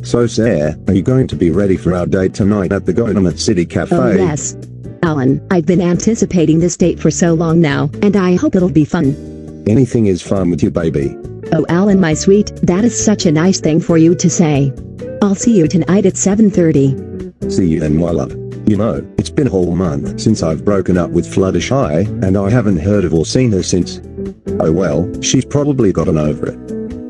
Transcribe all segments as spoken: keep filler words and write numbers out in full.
So Sarah, are you going to be ready for our date tonight at the Gotham City Cafe? Oh yes. Alan, I've been anticipating this date for so long now, and I hope it'll be fun. Anything is fun with you, baby. Oh Alan my sweet, that is such a nice thing for you to say. I'll see you tonight at seven thirty. See you then, my love. You know, it's been a whole month since I've broken up with Fluttershy, and I haven't heard of or seen her since. Oh well, she's probably gotten over it.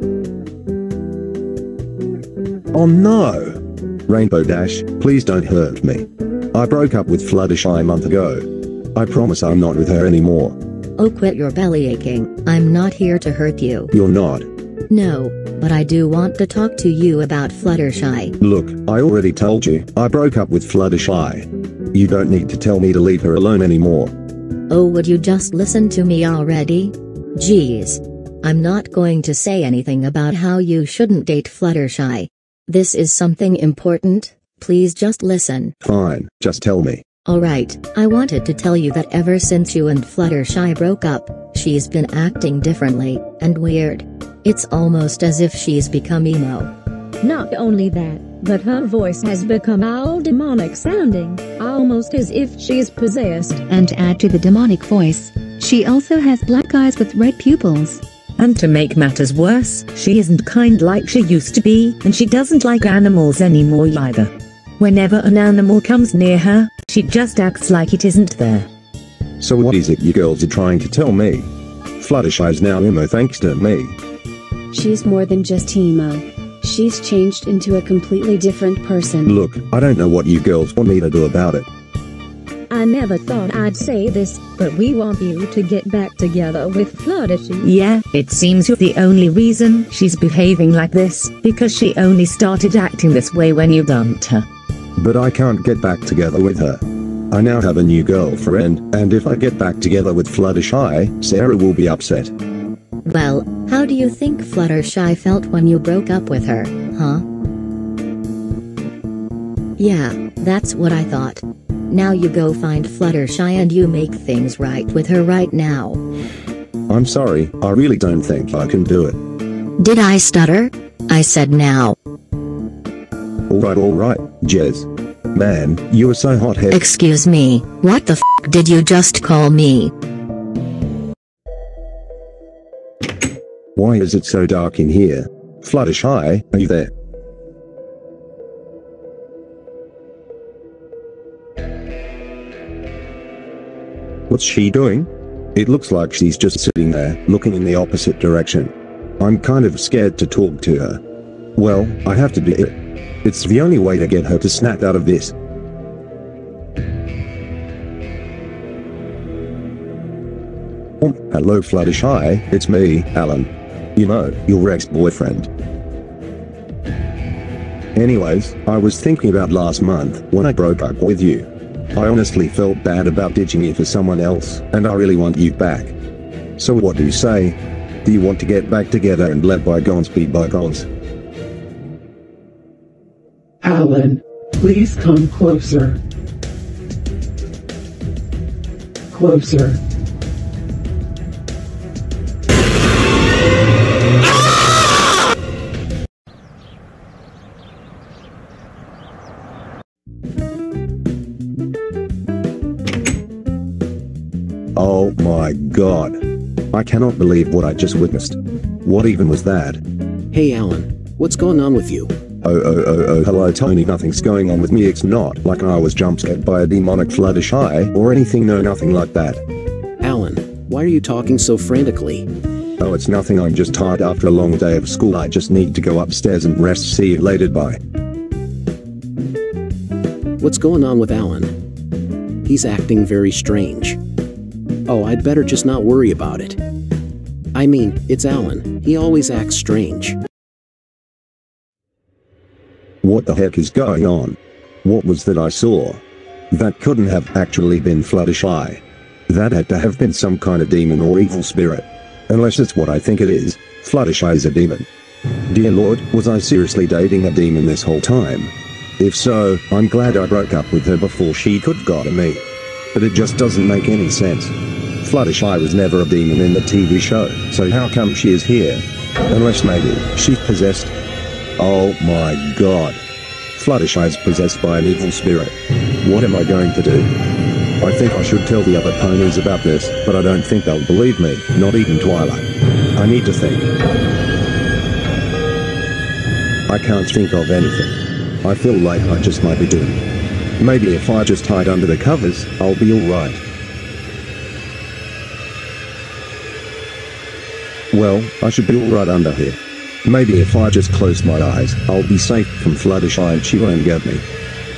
Oh no! Rainbow Dash, please don't hurt me. I broke up with Fluttershy a month ago. I promise I'm not with her anymore. Oh quit your belly aching, I'm not here to hurt you. You're not. No, but I do want to talk to you about Fluttershy. Look, I already told you, I broke up with Fluttershy. You don't need to tell me to leave her alone anymore. Oh would you just listen to me already? Jeez. I'm not going to say anything about how you shouldn't date Fluttershy. This is something important, please just listen. Fine, just tell me. Alright, I wanted to tell you that ever since you and Fluttershy broke up, she's been acting differently, and weird. It's almost as if she's become emo. Not only that, but her voice has become all demonic sounding, almost as if she's possessed. And to add to the demonic voice, she also has black eyes with red pupils. And to make matters worse, she isn't kind like she used to be, and she doesn't like animals anymore either. Whenever an animal comes near her, she just acts like it isn't there. So what is it you girls are trying to tell me? Fluttershy's now emo thanks to me. She's more than just emo. She's changed into a completely different person. Look, I don't know what you girls want me to do about it. I never thought I'd say this, but we want you to get back together with Fluttershy. Yeah, it seems you're the only reason she's behaving like this, because she only started acting this way when you dumped her. But I can't get back together with her. I now have a new girlfriend, and if I get back together with Fluttershy, Sarah will be upset. Well, how do you think Fluttershy felt when you broke up with her, huh? Yeah, that's what I thought. Now you go find Fluttershy and you make things right with her right now. I'm sorry, I really don't think I can do it. Did I stutter? I said now. Alright alright, Jez. Man, you are so hot-headed. Excuse me, what the f*** did you just call me? Why is it so dark in here? Fluttershy, are you there? What's she doing? It looks like she's just sitting there, looking in the opposite direction. I'm kind of scared to talk to her. Well, I have to do it. It's the only way to get her to snap out of this. Oh, hello Fluttershy, it's me, Alan. You know, your ex-boyfriend. Anyways, I was thinking about last month, when I broke up with you. I honestly felt bad about ditching you for someone else, and I really want you back. So what do you say? Do you want to get back together and let bygones be bygones? Alan, please come closer. Closer. Oh my god. I cannot believe what I just witnessed. What even was that? Hey Alan, what's going on with you? Oh oh oh oh hello Tony, nothing's going on with me. It's not like I was jump scared by a demonic Fluttershy or anything, no nothing like that. Alan, why are you talking so frantically? Oh it's nothing, I'm just tired after a long day of school. I just need to go upstairs and rest. See you later, bye. What's going on with Alan? He's acting very strange. Oh, I'd better just not worry about it. I mean, it's Alan, he always acts strange. What the heck is going on? What was that I saw? That couldn't have actually been Fluttershy. That had to have been some kind of demon or evil spirit. Unless it's what I think it is, Fluttershy is a demon. Dear Lord, was I seriously dating a demon this whole time? If so, I'm glad I broke up with her before she could have gotten me. But it just doesn't make any sense. Fluttershy was never a demon in the T V show, so how come she is here? Unless maybe she's possessed? Oh my god. Fluttershy is possessed by an evil spirit. What am I going to do? I think I should tell the other ponies about this, but I don't think they'll believe me, not even Twilight. I need to think. I can't think of anything. I feel like I just might be doomed. Maybe if I just hide under the covers, I'll be alright. Well, I should be alright under here. Maybe if I just close my eyes, I'll be safe from Fluttershy and she won't get me.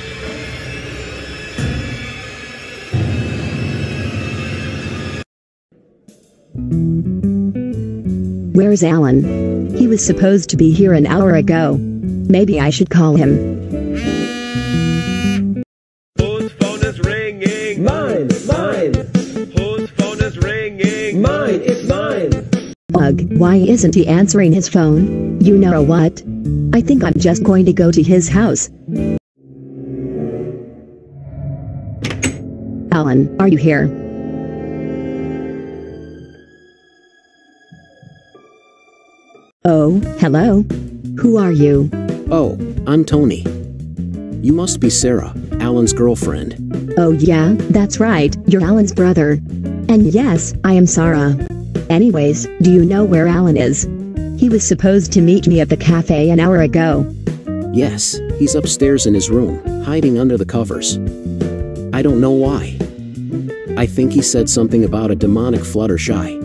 Where's Alan? He was supposed to be here an hour ago. Maybe I should call him. Whose phone is ringing? Mine, mine, Whose phone is ringing? mine, it's mine. Ugh, why isn't he answering his phone? You know what? I think I'm just going to go to his house. Alan, are you here? Oh, hello. Who are you? Oh, I'm Tony. You must be Sarah, Alan's girlfriend. Oh yeah, that's right, you're Alan's brother. And yes, I am Sarah. Anyways, do you know where Alan is? He was supposed to meet me at the cafe an hour ago. Yes, he's upstairs in his room, hiding under the covers. I don't know why. I think he said something about a demonic Fluttershy.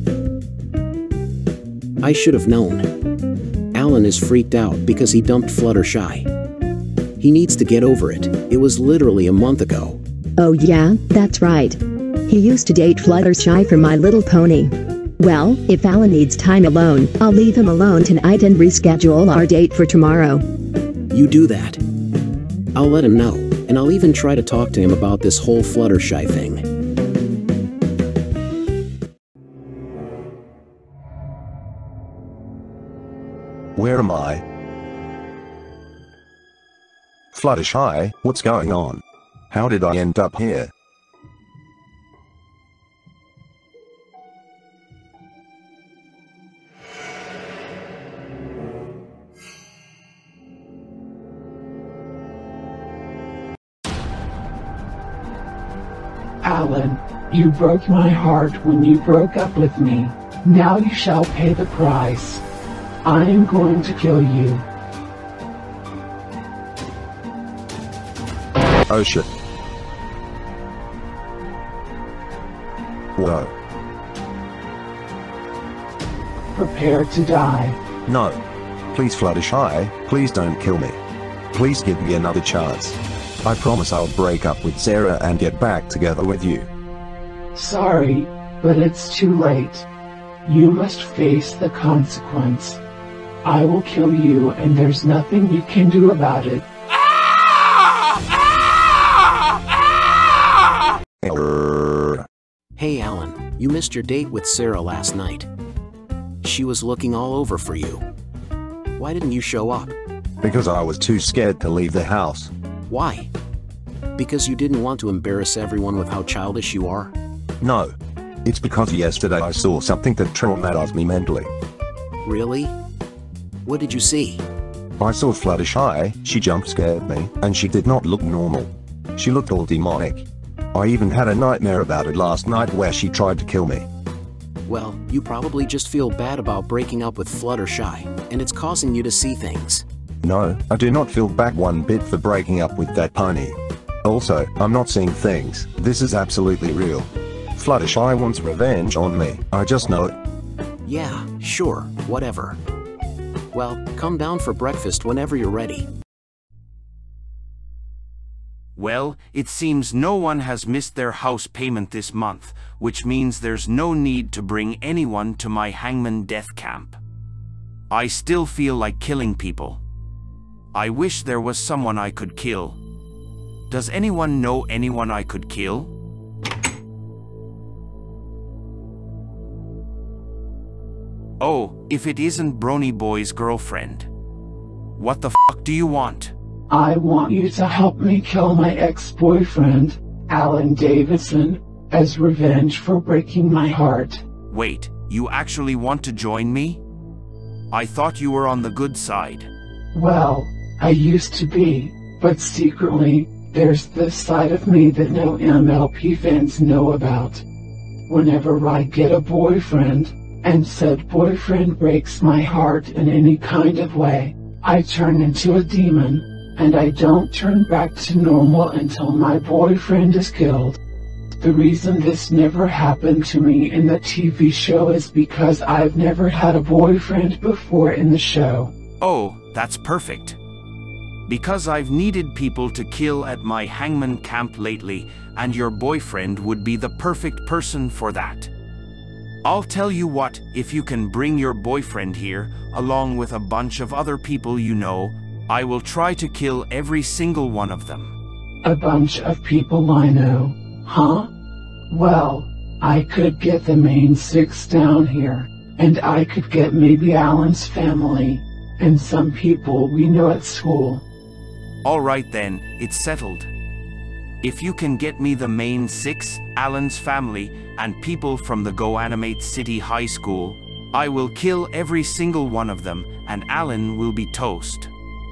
I should have known. Alan is freaked out because he dumped Fluttershy. He needs to get over it. It was literally a month ago. Oh yeah, that's right. He used to date Fluttershy for My Little Pony. Well, if Alan needs time alone, I'll leave him alone tonight and reschedule our date for tomorrow. You do that. I'll let him know, and I'll even try to talk to him about this whole Fluttershy thing. Where am I? Fluttershy, what's going on? How did I end up here? Alan, you broke my heart when you broke up with me. Now you shall pay the price. I am going to kill you. Oh shit. Whoa. Prepare to die. No. Please Fluttershy, please don't kill me. Please give me another chance. I promise I'll break up with Sarah and get back together with you. Sorry, but it's too late. You must face the consequence. I will kill you and there's nothing you can do about it. Hey Alan, you missed your date with Sarah last night. She was looking all over for you. Why didn't you show up? Because I was too scared to leave the house. Why? Because you didn't want to embarrass everyone with how childish you are? No. It's because yesterday I saw something that traumatized me mentally. Really? What did you see? I saw Fluttershy, she jump scared me, and she did not look normal. She looked all demonic. I even had a nightmare about it last night where she tried to kill me. Well, you probably just feel bad about breaking up with Fluttershy, and it's causing you to see things. No, I do not feel bad one bit for breaking up with that pony. Also, I'm not seeing things, this is absolutely real. Fluttershy wants revenge on me, I just know it. Yeah, sure, whatever. Well, come down for breakfast whenever you're ready. Well, it seems no one has missed their house payment this month, which means there's no need to bring anyone to my hangman death camp. I still feel like killing people. I wish there was someone I could kill. Does anyone know anyone I could kill? Oh, if it isn't Brony Boy's girlfriend. What the fuck do you want? I want you to help me kill my ex-boyfriend, Alan Davidson, as revenge for breaking my heart. Wait, you actually want to join me? I thought you were on the good side. Well, I used to be, but secretly, there's this side of me that no M L P fans know about. Whenever I get a boyfriend, and said boyfriend breaks my heart in any kind of way, I turn into a demon, and I don't turn back to normal until my boyfriend is killed. The reason this never happened to me in the T V show is because I've never had a boyfriend before in the show. Oh, that's perfect. Because I've needed people to kill at my hangman camp lately, and your boyfriend would be the perfect person for that. I'll tell you what, if you can bring your boyfriend here, along with a bunch of other people you know, I will try to kill every single one of them. A bunch of people I know, huh? Well, I could get the main six down here, and I could get maybe Alan's family, and some people we know at school. Alright then, it's settled. If you can get me the main six, Alan's family, and people from the Go Animate City High School, I will kill every single one of them, and Alan will be toast.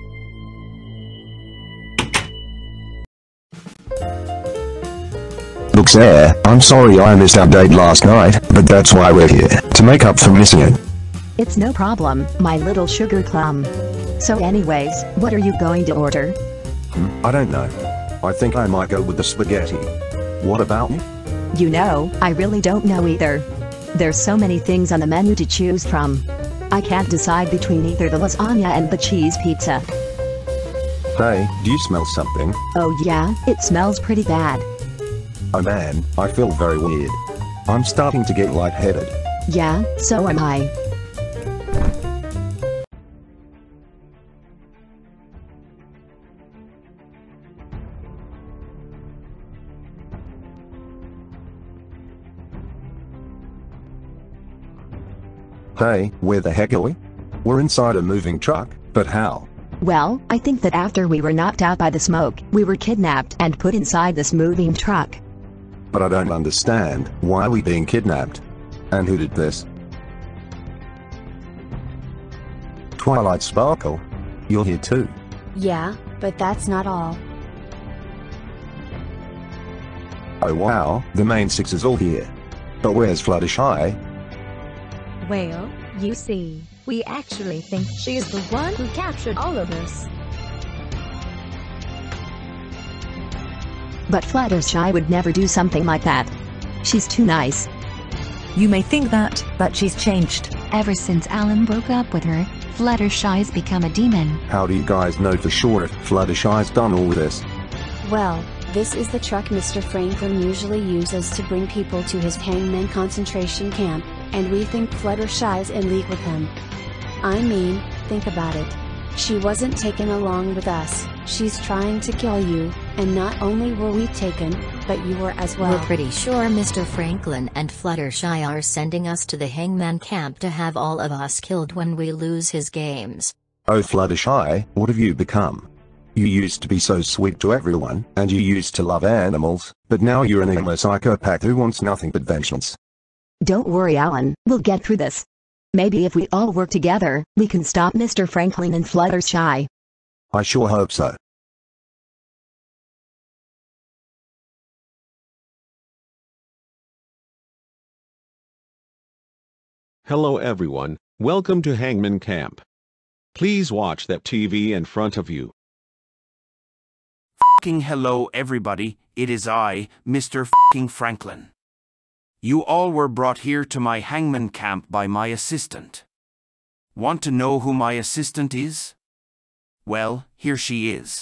Look, sir, I'm sorry I missed our date last night, but that's why we're here, to make up for missing it. It's no problem, my little sugar plum. So anyways, what are you going to order? Hmm, I don't know. I think I might go with the spaghetti. What about you? You know, I really don't know either. There's so many things on the menu to choose from. I can't decide between either the lasagna and the cheese pizza. Hey, do you smell something? Oh yeah, it smells pretty bad. Oh man, I feel very weird. I'm starting to get lightheaded. Yeah, so am I. Hey, where the heck are we? We're inside a moving truck, but how? Well, I think that after we were knocked out by the smoke, we were kidnapped and put inside this moving truck. But I don't understand, why are we being kidnapped? And who did this? Twilight Sparkle? You're here too. Yeah, but that's not all. Oh wow, the main six is all here. But where's Fluttershy? Well, you see, we actually think she's the one who captured all of us. But Fluttershy would never do something like that. She's too nice. You may think that, but she's changed. Ever since Alan broke up with her, Fluttershy's become a demon. How do you guys know for sure if Fluttershy's done all this? Well, this is the truck Mister Franklin usually uses to bring people to his hangman concentration camp, and we think Fluttershy's in league with him. I mean, think about it. She wasn't taken along with us, she's trying to kill you, and not only were we taken, but you were as well. We're pretty sure Mister Franklin and Fluttershy are sending us to the hangman camp to have all of us killed when we lose his games. Oh Fluttershy, what have you become? You used to be so sweet to everyone, and you used to love animals, but now you're an emo psychopath who wants nothing but vengeance. Don't worry, Alan, we'll get through this. Maybe if we all work together, we can stop Mister Franklin and Fluttershy. I sure hope so. Hello everyone, welcome to Hangman Camp. Please watch that T V in front of you. Fucking hello everybody, it is I, Mister Fucking Franklin. You all were brought here to my hangman camp by my assistant. Want to know who my assistant is? Well, here she is.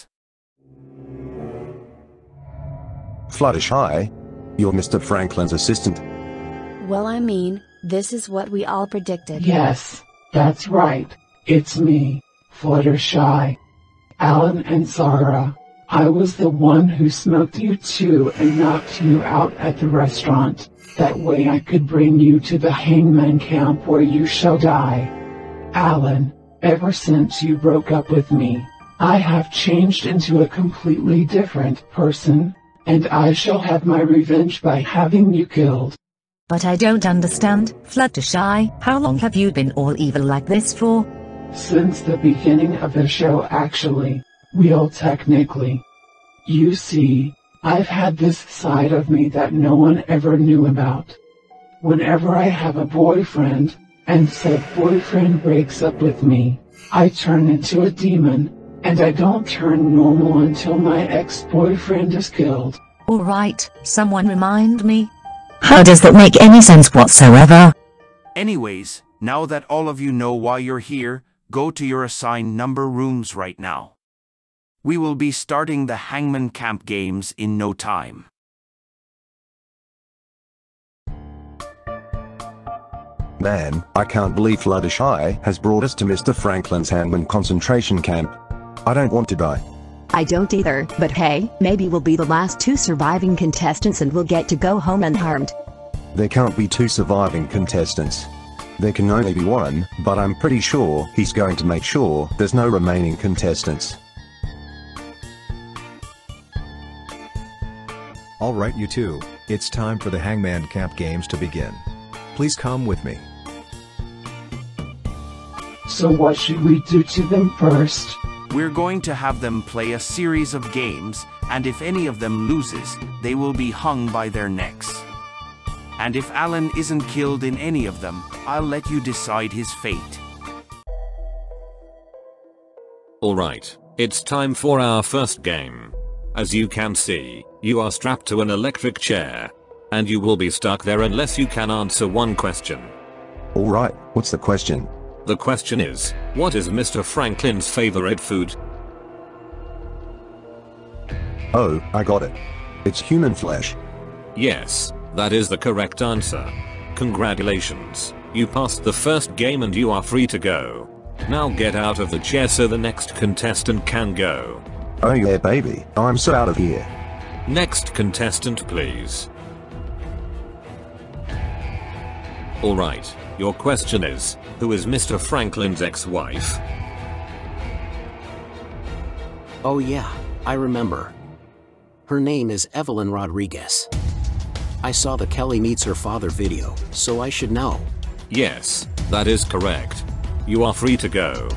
Fluttershy? You're Mister Franklin's assistant? Well, I mean, this is what we all predicted. Yes, that's right. It's me, Fluttershy. Alan and Zara. I was the one who smoked you two and knocked you out at the restaurant. That way I could bring you to the hangman camp where you shall die. Alan, ever since you broke up with me, I have changed into a completely different person, and I shall have my revenge by having you killed. But I don't understand, Fluttershy, how long have you been all evil like this for? Since the beginning of the show actually, real technically. You see, I've had this side of me that no one ever knew about. Whenever I have a boyfriend, and said boyfriend breaks up with me, I turn into a demon, and I don't turn normal until my ex-boyfriend is killed. Alright, someone remind me. How does that make any sense whatsoever? Anyways, now that all of you know why you're here, go to your assigned number rooms right now. We will be starting the Hangman Camp games in no time. Man, I can't believe Fluttershy has brought us to Mister Franklin's Hangman concentration camp. I don't want to die. I don't either, but hey, maybe we'll be the last two surviving contestants and we'll get to go home unharmed. There can't be two surviving contestants. There can only be one, but I'm pretty sure he's going to make sure there's no remaining contestants. Alright you two, it's time for the Hangman Camp games to begin. Please come with me. So what should we do to them first? We're going to have them play a series of games, and if any of them loses, they will be hung by their necks. And if Alan isn't killed in any of them, I'll let you decide his fate. Alright, it's time for our first game. As you can see, you are strapped to an electric chair. And you will be stuck there unless you can answer one question. Alright, what's the question? The question is, what is Mister Franklin's favorite food? Oh, I got it. It's human flesh. Yes, that is the correct answer. Congratulations, you passed the first game and you are free to go. Now get out of the chair so the next contestant can go. Oh yeah baby, I'm so out of here. Next contestant please. Alright, your question is, who is Mister Franklin's ex-wife? Oh yeah, I remember. Her name is Evelyn Rodriguez. I saw the Kelly Meets Her Father video, so I should know. Yes, that is correct. You are free to go.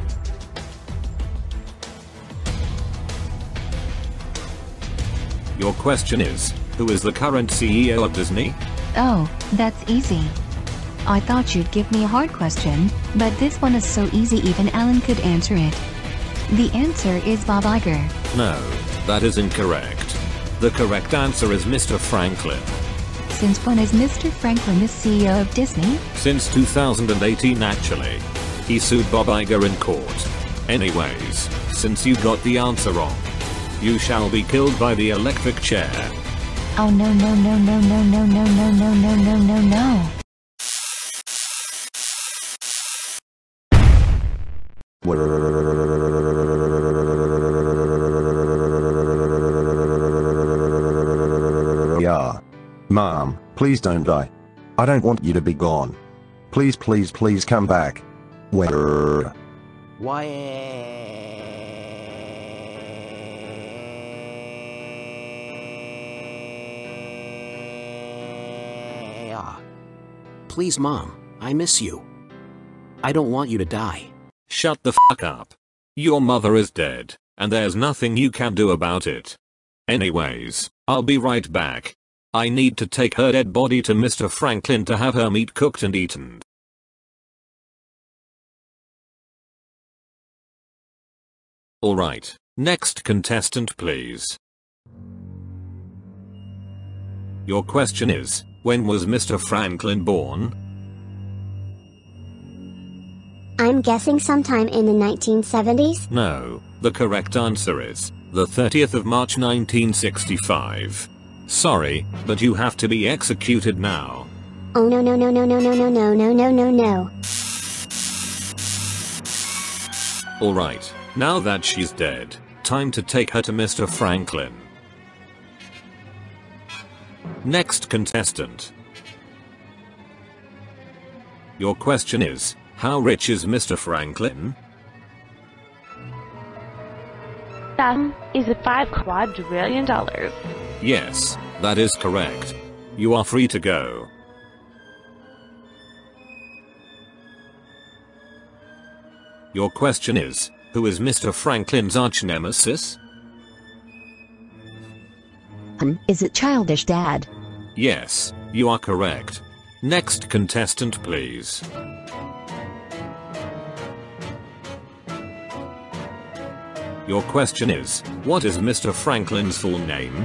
Your question is, who is the current C E O of Disney? Oh, that's easy. I thought you'd give me a hard question, but this one is so easy even Alan could answer it. The answer is Bob Iger. No, that is incorrect. The correct answer is Mister Franklin. Since when is Mister Franklin the C E O of Disney? Since two thousand eighteen actually. He sued Bob Iger in court. Anyways, since you got the answer wrong, you shall be killed by the electric chair. Oh no no no no no no no no no no no no no. Yeah. Mom, please don't die. I don't want you to be gone. Please please please come back. Where? Why? Please Mom, I miss you. I don't want you to die. Shut the fuck up. Your mother is dead, and there's nothing you can do about it. Anyways, I'll be right back. I need to take her dead body to Mister Franklin to have her meat cooked and eaten. Alright, next contestant please. Your question is, when was Mister Franklin born? I'm guessing sometime in the nineteen seventies? No, the correct answer is the thirtieth of March nineteen sixty-five. Sorry, but you have to be executed now. Oh no no no no no no no no no no no no. Alright, now that she's dead, time to take her to Mister Franklin. Next contestant. Your question is, how rich is Mister Franklin? That is a five quadrillion dollars. Yes, that is correct. You are free to go. Your question is, who is Mister Franklin's arch nemesis? Um, is it Childish Dad? Yes, you are correct. Next contestant, please. Your question is, what is Mister Franklin's full name?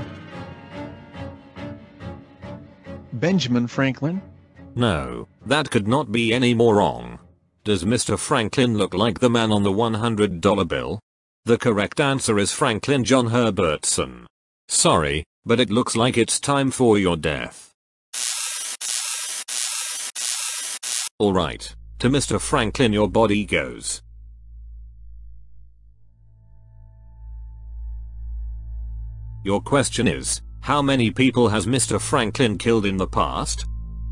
Benjamin Franklin? No, that could not be any more wrong. Does Mister Franklin look like the man on the one hundred dollar bill? The correct answer is Franklin John Herbertson. Sorry, but it looks like it's time for your death. Alright, to Mister Franklin your body goes. Your question is, how many people has Mister Franklin killed in the past?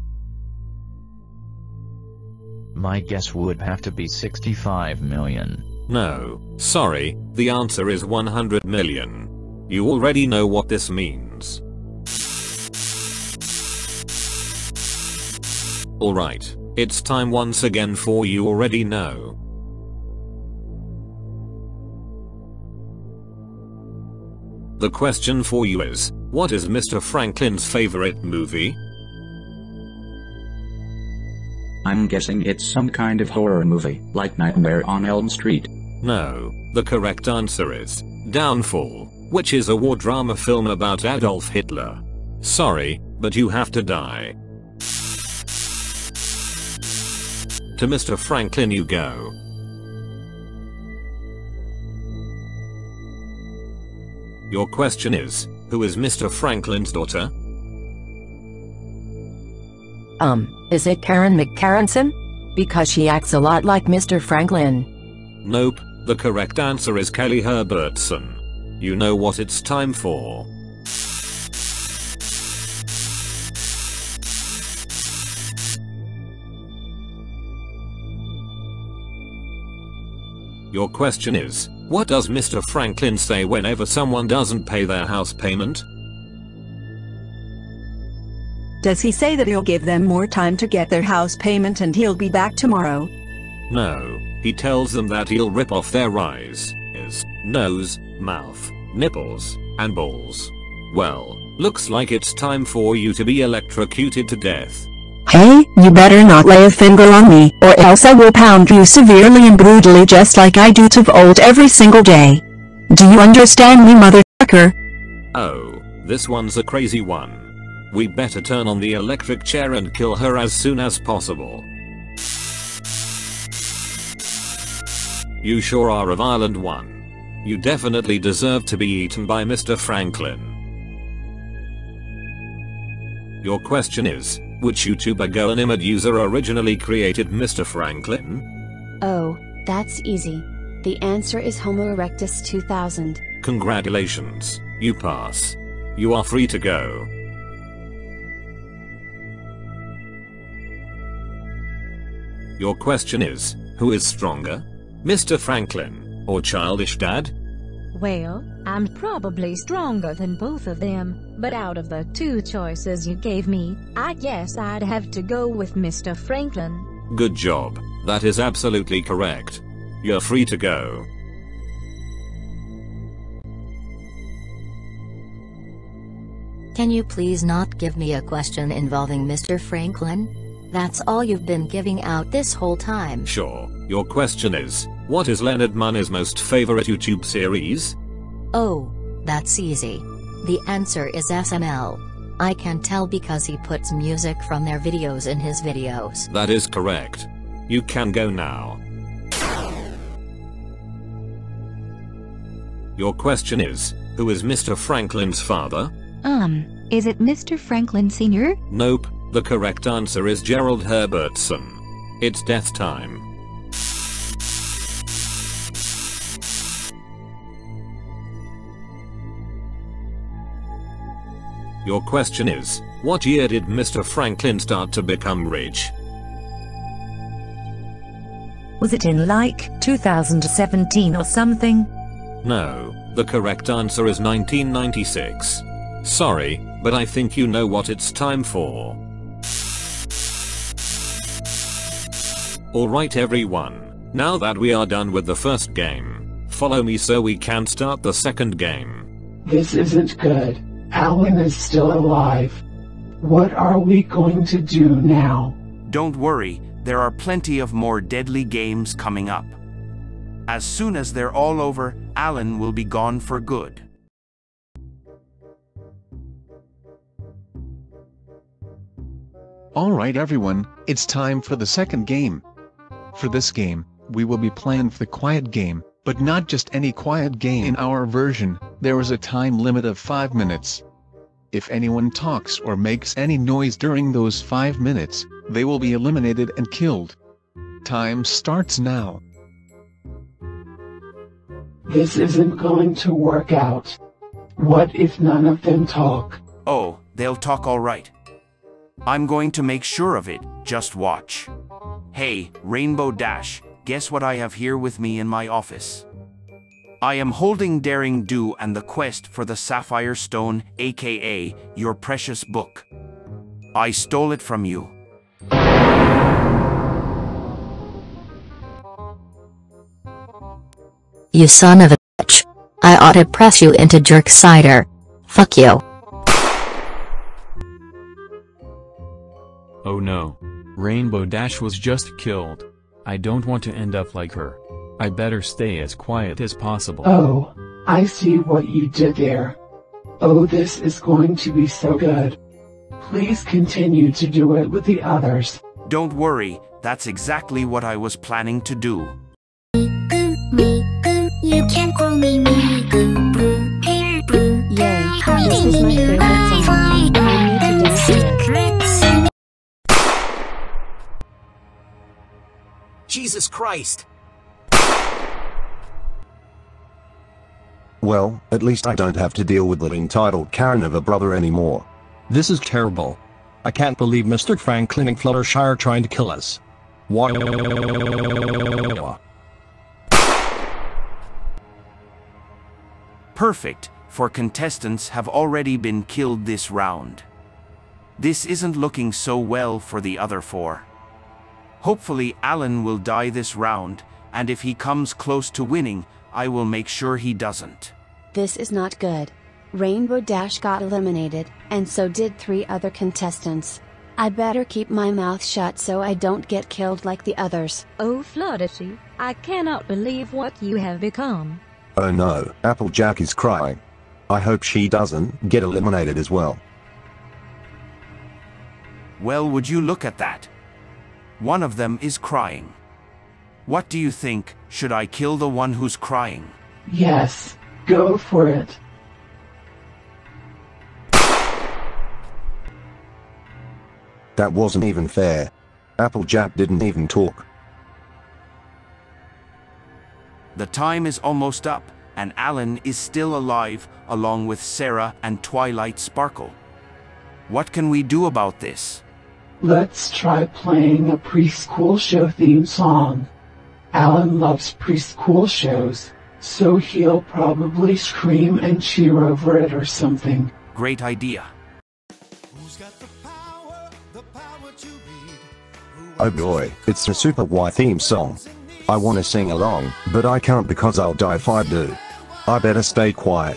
My guess would have to be sixty-five million. No, sorry, the answer is one hundred million. You already know what this means. Alright, it's time once again for you already know. The question for you is, what is Mister Franklin's favorite movie? I'm guessing it's some kind of horror movie, like Nightmare on Elm Street. No, the correct answer is Downfall, which is a war drama film about Adolf Hitler. Sorry, but you have to die. To Mister Franklin you go. Your question is, who is Mister Franklin's daughter? Um, is it Karen McCarranson? Because she acts a lot like Mister Franklin. Nope, the correct answer is Kelly Herbertson. You know what it's time for. Your question is, what does Mister Franklin say whenever someone doesn't pay their house payment? Does he say that he'll give them more time to get their house payment and he'll be back tomorrow? No, he tells them that he'll rip off their eyes, ears, nose, mouth, nipples, and balls. Well, looks like it's time for you to be electrocuted to death. Hey, you better not lay a finger on me, or else I will pound you severely and brutally just like I do to old every single day. Do you understand me, motherfucker? Oh, this one's a crazy one. We better turn on the electric chair and kill her as soon as possible. You sure are a violent one. You definitely deserve to be eaten by Mister Franklin. Your question is, which YouTuber Go-Animate user originally created Mister Franklin? Oh, that's easy. The answer is Homo erectus two thousand. Congratulations, you pass. You are free to go. Your question is, who is stronger? Mister Franklin, or Childish Dad? Well, I'm probably stronger than both of them, but out of the two choices you gave me, I guess I'd have to go with Mister Franklin. Good job, that is absolutely correct. You're free to go. Can you please not give me a question involving Mister Franklin? That's all you've been giving out this whole time. Sure, your question is, what is Leonard Money's most favorite YouTube series? Oh, that's easy. The answer is S M L. I can tell because he puts music from their videos in his videos. That is correct. You can go now. Your question is, who is Mister Franklin's father? Um, is it Mister Franklin Senior? Nope, the correct answer is Gerald Herbertson. It's death time. Your question is, what year did Mister Franklin start to become rich? Was it in like two thousand seventeen or something? No, the correct answer is nineteen ninety-six. Sorry, but I think you know what it's time for. Alright everyone, Now that we are done with the first game, follow me so we can start the second game. This isn't good. Alan is still alive. What are we going to do now? Don't worry, there are plenty of more deadly games coming up. As soon as they're all over, Alan will be gone for good. Alright everyone, it's time for the second game. For this game, we will be playing the quiet game, but not just any quiet game. In our version, there is a time limit of five minutes. If anyone talks or makes any noise during those five minutes, they will be eliminated and killed. Time starts now. This isn't going to work out. What if none of them talk? Oh, they'll talk all right. I'm going to make sure of it, just watch. Hey, Rainbow Dash, guess what I have here with me in my office? I am holding Daring Do and the quest for the Sapphire Stone, aka your precious book. I stole it from you. You son of a bitch. I ought to press you into jerk cider. Fuck you. Oh no. Rainbow Dash was just killed. I don't want to end up like her. I better stay as quiet as possible. Oh, I see what you did there. Oh, this is going to be so good. Please continue to do it with the others. Don't worry, that's exactly what I was planning to do. You can call me Miku. Hair blue. Yay, this is my favorite song. I need to dance to it. Jesus Christ! Well, at least I don't have to deal with that entitled Karen of a brother anymore. This is terrible. I can't believe Mister Franklin and Fluttershy are trying to kill us. Why? Perfect, for contestants have already been killed this round. This isn't looking so well for the other four. Hopefully Alan will die this round, and if he comes close to winning, I will make sure he doesn't. This is not good. Rainbow Dash got eliminated, and so did three other contestants. I better keep my mouth shut so I don't get killed like the others. Oh Fluttershy, I cannot believe what you have become. Oh no, Applejack is crying. I hope she doesn't get eliminated as well. Well, would you look at that? One of them is crying. What do you think? Should I kill the one who's crying? Yes, go for it. That wasn't even fair. Applejack didn't even talk. The time is almost up, and Alan is still alive, along with Sarah and Twilight Sparkle. What can we do about this? Let's try playing a preschool show theme song. Alan loves preschool shows, so he'll probably scream and cheer over it or something. Great idea. Oh boy, it's the Super Y theme song. I want to sing along, but I can't because I'll die if I do. I better stay quiet.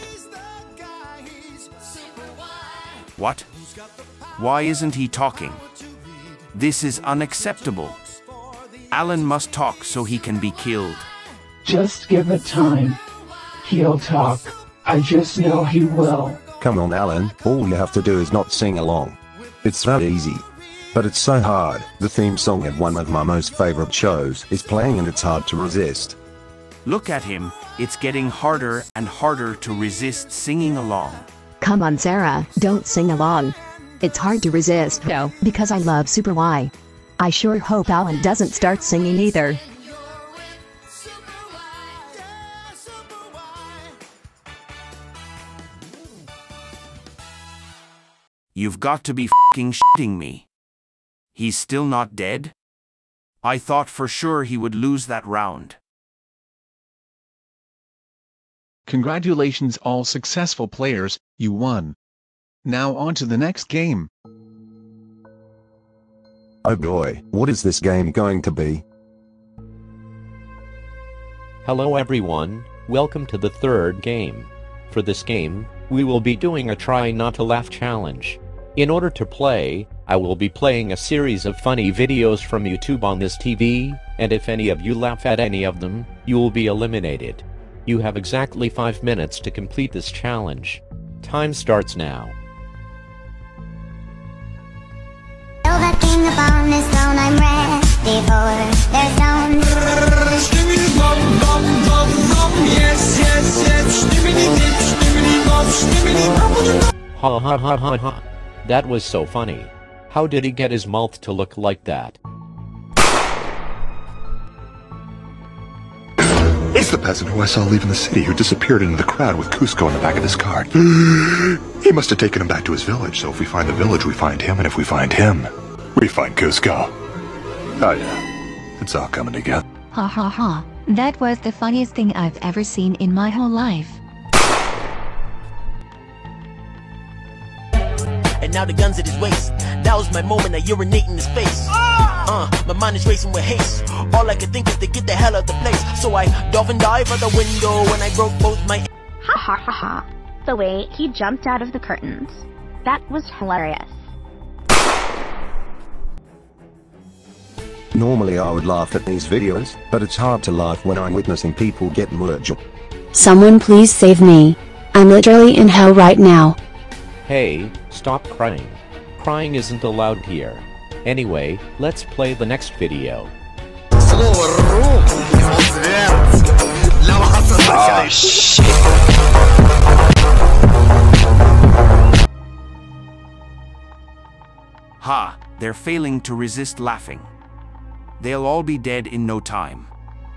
What? Why isn't he talking? This is unacceptable. Alan must talk so he can be killed. Just give it time. He'll talk. I just know he will. Come on Alan, all you have to do is not sing along. It's that easy. But it's so hard. The theme song of one of my most favorite shows is playing and it's hard to resist. Look at him, it's getting harder and harder to resist singing along. Come on Sarah, don't sing along. It's hard to resist though, because I love Super Y. I sure hope Alan doesn't start singing either. You've got to be f***ing shitting me. He's still not dead? I thought for sure he would lose that round. Congratulations all successful players, you won. Now on to the next game. Oh boy, what is this game going to be? Hello everyone, welcome to the third game. For this game, we will be doing a try not to laugh challenge. In order to play, I will be playing a series of funny videos from YouTube on this T V, and if any of you laugh at any of them, you will be eliminated. You have exactly five minutes to complete this challenge. Time starts now. That king upon his throne, I'm ready for their stone. Stimmity bop, bop, bop, bop, yes, yes, yes. Stimmity dip, stimmity bop, stimmity bop. Ha ha ha ha ha. That was so funny. How did he get his mouth to look like that? It's the peasant who I saw leaving the city who disappeared into the crowd with Cusco in the back of his cart. He must have taken him back to his village, so if we find the village, we find him, and if we find him, we find Cusco. Oh yeah, it's all coming together. Ha ha ha, that was the funniest thing I've ever seen in my whole life. And now the gun's at his waist. That was my moment, I urinate in his face. Uh, my mind is racing with haste. All I could think is to get the hell out of the place. So I dove and dive out the window when I broke both my... Ha ha ha ha. The way he jumped out of the curtains. That was hilarious. Normally I would laugh at these videos, but it's hard to laugh when I'm witnessing people get murdered. Someone please save me. I'm literally in hell right now. Hey, stop crying. Crying isn't allowed here. Anyway, let's play the next video. Oh, shit. Ha! They're failing to resist laughing. They'll all be dead in no time.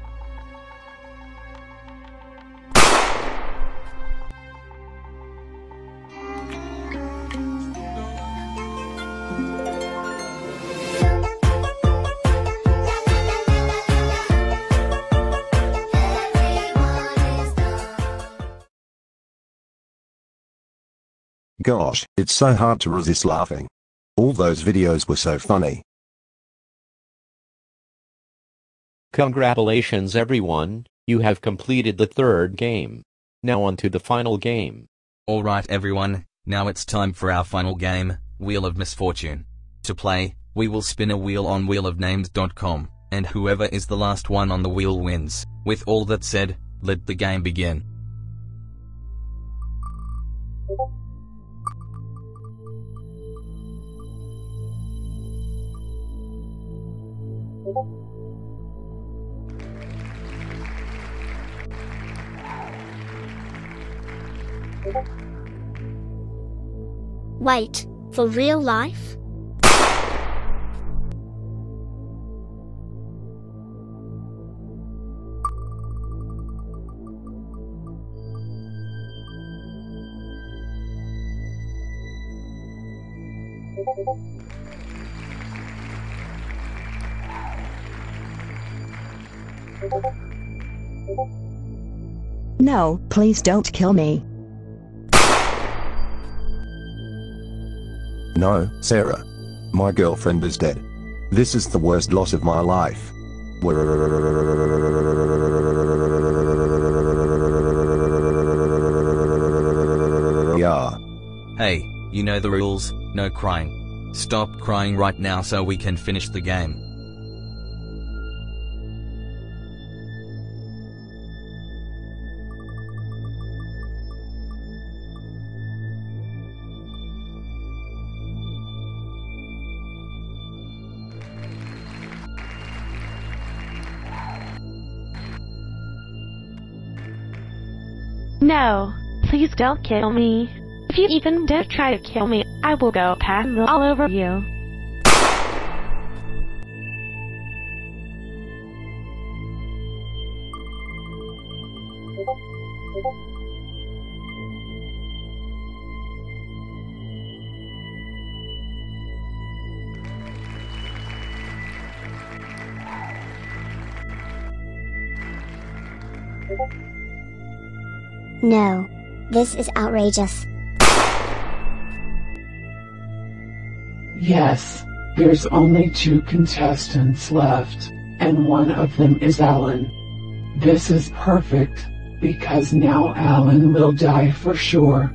Gosh, it's so hard to resist laughing. All those videos were so funny. Congratulations everyone, you have completed the third game. Now on to the final game. Alright everyone, now it's time for our final game, Wheel of Misfortune. To play, we will spin a wheel on wheel of names dot com, and whoever is the last one on the wheel wins. With all that said, let the game begin. Wait, for real life? No, please don't kill me. No, Sarah. My girlfriend is dead. This is the worst loss of my life. Yeah. Hey, you know the rules, no crying. Stop crying right now so we can finish the game. No, please don't kill me. If you even dare try to kill me, I will go Pam all over you. No. This is outrageous. Yes, there's only two contestants left, and one of them is Alan. This is perfect, because now Alan will die for sure.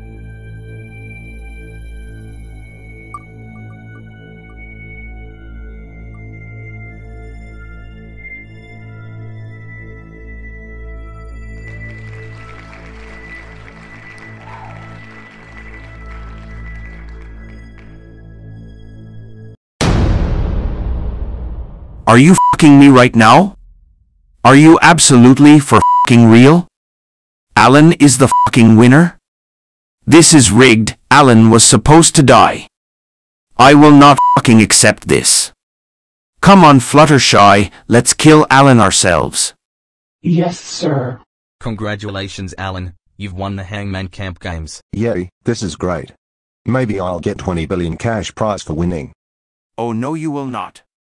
Are you f***ing me right now? Are you absolutely for f***ing real? Alan is the f***ing winner? This is rigged. Alan was supposed to die. I will not f***ing accept this. Come on Fluttershy, let's kill Alan ourselves. Yes, sir. Congratulations, Alan. You've won the Hangman Camp Games. Yay, this is great. Maybe I'll get twenty billion cash prize for winning. Oh no, you will not.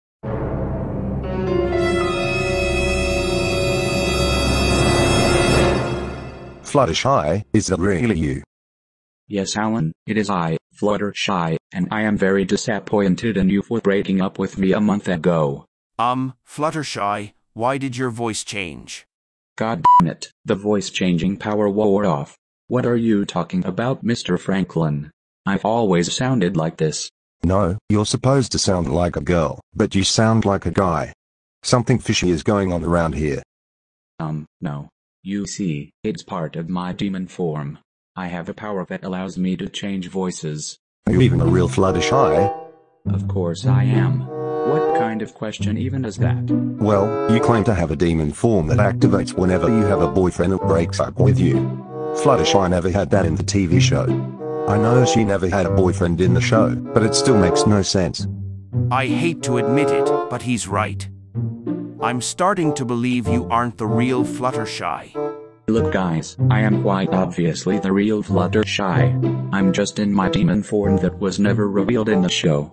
Fluttershy, is that really you? Yes, Alan, it is I, Fluttershy, and I am very disappointed in you for breaking up with me a month ago. Um, Fluttershy, why did your voice change? God damn it, the voice changing power wore off. What are you talking about, Mister Franklin? I've always sounded like this. No, you're supposed to sound like a girl, but you sound like a guy. Something fishy is going on around here. Um, no. You see, it's part of my demon form. I have a power that allows me to change voices. Are you even a real Fluttershy? Of course I am. What kind of question even is that? Well, you claim to have a demon form that activates whenever you have a boyfriend who breaks up with you. Fluttershy never had that in the T V show. I know she never had a boyfriend in the show, but it still makes no sense. I hate to admit it, but he's right. I'm starting to believe you aren't the real Fluttershy. Look guys, I am quite obviously the real Fluttershy. I'm just in my demon form that was never revealed in the show.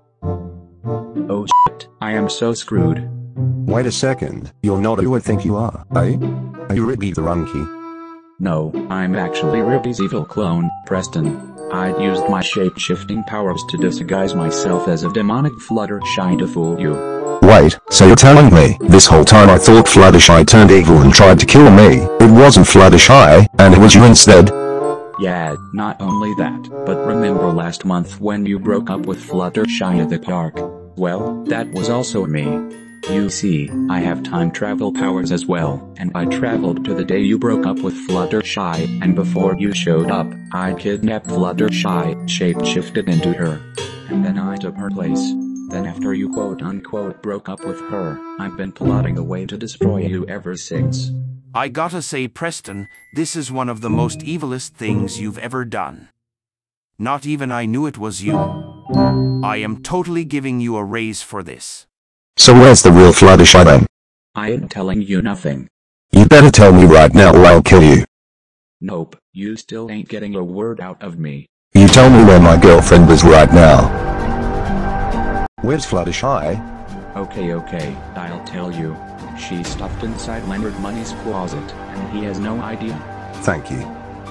Oh shit, I am so screwed. Wait a second, you're not who I think you are, eh? Are you Ribby the Runky? No, I'm actually Ribby's evil clone, Preston. I used my shape-shifting powers to disguise myself as a demonic Fluttershy to fool you. Wait, so you're telling me, this whole time I thought Fluttershy turned evil and tried to kill me, it wasn't Fluttershy, and it was you instead? Yeah, not only that, but remember last month when you broke up with Fluttershy at the park? Well, that was also me. You see, I have time travel powers as well, and I traveled to the day you broke up with Fluttershy, and before you showed up, I kidnapped Fluttershy, shape-shifted into her. And then I took her place. Then after you quote-unquote broke up with her, I've been plotting a way to destroy you ever since. I gotta say, Preston, this is one of the most evilest things you've ever done. Not even I knew it was you. I am totally giving you a raise for this. So where's the real Fluttershy then? I ain't telling you nothing. You better tell me right now or I'll kill you. Nope, you still ain't getting a word out of me. You tell me where my girlfriend is right now. Where's Fluttershy? Okay, okay, I'll tell you. She's stuffed inside Leonard Money's closet, and he has no idea. Thank you.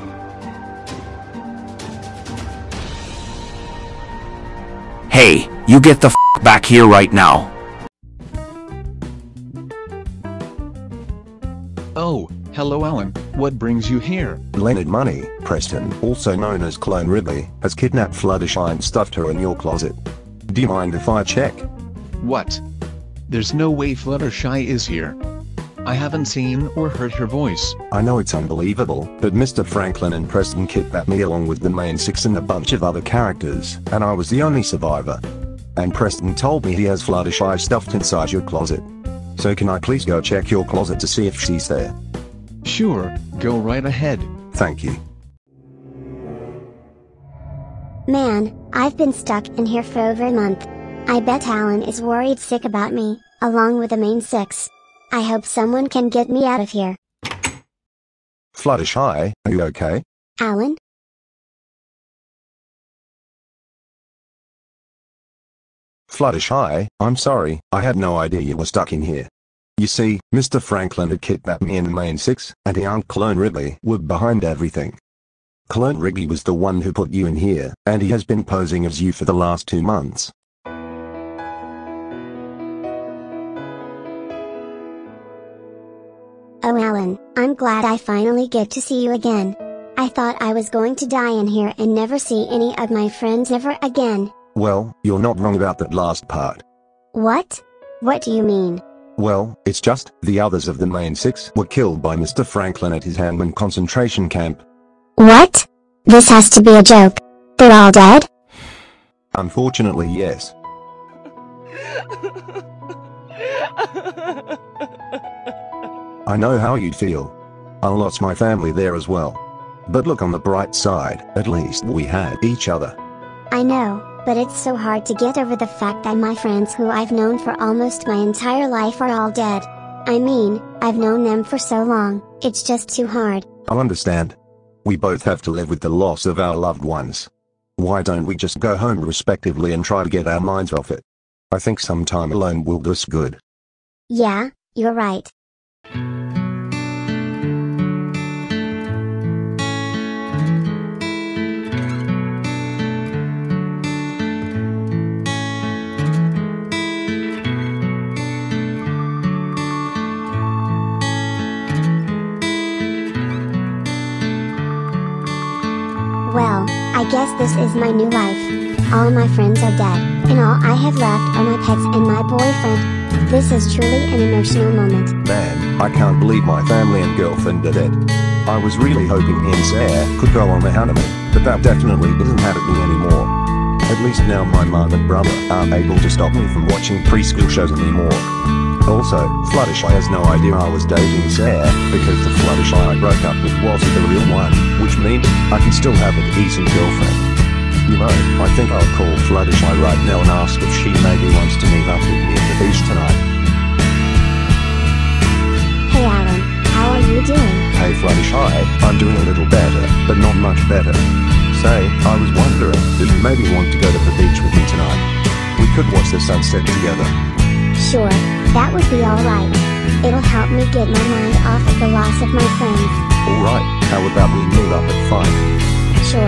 Hey, you get the f*** back here right now. Oh, hello Alan, what brings you here? Leonard Money, Preston, also known as Clone Ridley, has kidnapped Fluttershy and stuffed her in your closet. Do you mind if I check? What? There's no way Fluttershy is here. I haven't seen or heard her voice. I know it's unbelievable, but Mister Franklin and Preston kidnapped me along with the main six and a bunch of other characters, and I was the only survivor. And Preston told me he has Fluttershy stuffed inside your closet. So can I please go check your closet to see if she's there? Sure, go right ahead. Thank you. Man, I've been stuck in here for over a month. I bet Alan is worried sick about me, along with the main six. I hope someone can get me out of here. Fluttershy, are you okay? Alan? Fluttershy, I'm sorry, I had no idea you were stuck in here. You see, Mister Franklin had kidnapped me and the main six, and he and Clone Ridley were behind everything. Clone Ridley was the one who put you in here, and he has been posing as you for the last two months. O Alan, I'm glad I finally get to see you again. I thought I was going to die in here and never see any of my friends ever again. Well, you're not wrong about that last part. What? What do you mean? Well, it's just, the others of the main six were killed by Mister Franklin at his Hangman concentration camp. What? This has to be a joke. They're all dead? Unfortunately, yes. I know how you'd feel. I lost my family there as well. But look on the bright side, at least we had each other. I know, but it's so hard to get over the fact that my friends who I've known for almost my entire life are all dead. I mean, I've known them for so long, it's just too hard. I'll understand. We both have to live with the loss of our loved ones. Why don't we just go home respectively and try to get our minds off it? I think some time alone will do us good. Yeah, you're right. Well, I guess this is my new life. All my friends are dead, and all I have left are my pets and my boyfriend. This is truly an emotional moment. Man, I can't believe my family and girlfriend are dead. I was really hoping me and Sarah could go on the honeymoon, but that definitely isn't happening anymore. At least now my mom and brother aren't able to stop me from watching preschool shows anymore. Also, Fluttershy has no idea I was dating Sarah, because the Fluttershy I broke up with wasn't the real one, which means I can still have a decent girlfriend. You know, I think I'll call Fluttershy right now and ask if she maybe wants to meet up with me at the beach tonight. Hey Alan, how are you doing? Hey Fluttershy, I'm doing a little better, but not much better. Say, I was wondering, do you maybe want to go to the beach with me tonight? We could watch the sunset together. Sure, that would be alright. It'll help me get my mind off of the loss of my friends. Alright, how about we meet up at five? Sure.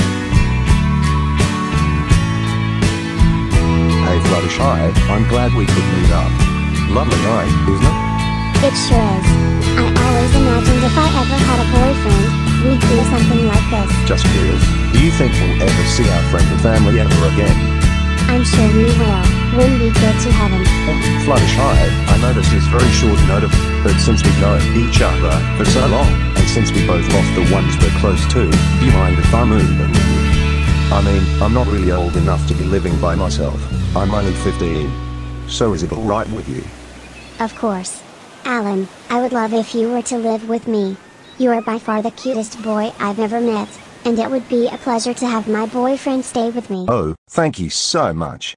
Hey Fluttershy, I'm glad we could meet up. Lovely night, isn't it? It sure is. I always imagined if I ever had a boyfriend, we'd do something like this. Just curious, do you think we'll ever see our friends and family ever again? I'm sure we will, when we get to heaven. Fluttershy, I know this is very short notice, but since we've known each other for so long, and since we both lost the ones we're close to, do you mind if I move in with you? I mean, I'm not really old enough to be living by myself. I'm only fifteen. So is it alright with you? Of course. Alan, I would love if you were to live with me. You are by far the cutest boy I've ever met, and it would be a pleasure to have my boyfriend stay with me. Oh, thank you so much.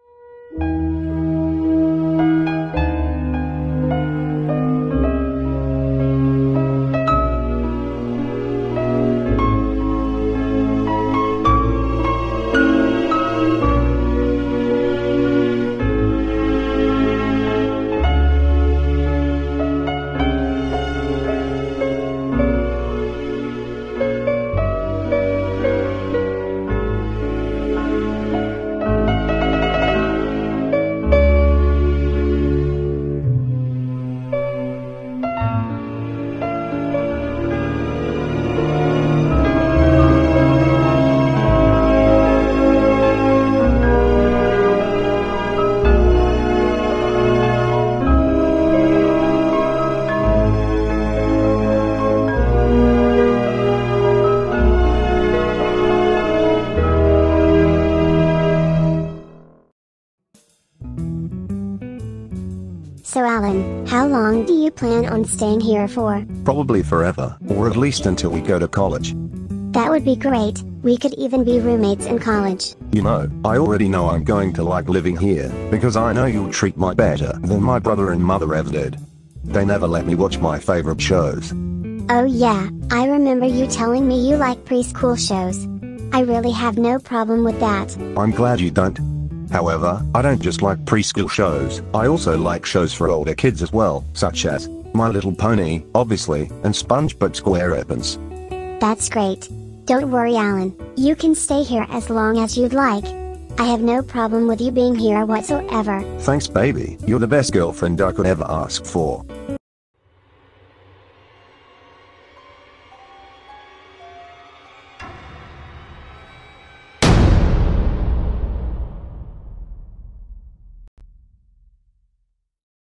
So Alan, how long do you plan on staying here for? Probably forever, or at least until we go to college. That would be great, we could even be roommates in college. You know, I already know I'm going to like living here, because I know you'll treat me better than my brother and mother ever did. They never let me watch my favorite shows. Oh yeah, I remember you telling me you like preschool shows. I really have no problem with that. I'm glad you don't. However, I don't just like preschool shows, I also like shows for older kids as well, such as My Little Pony, obviously, and SpongeBob SquarePants. That's great. Don't worry Alan, you can stay here as long as you'd like. I have no problem with you being here whatsoever. Thanks baby, you're the best girlfriend I could ever ask for.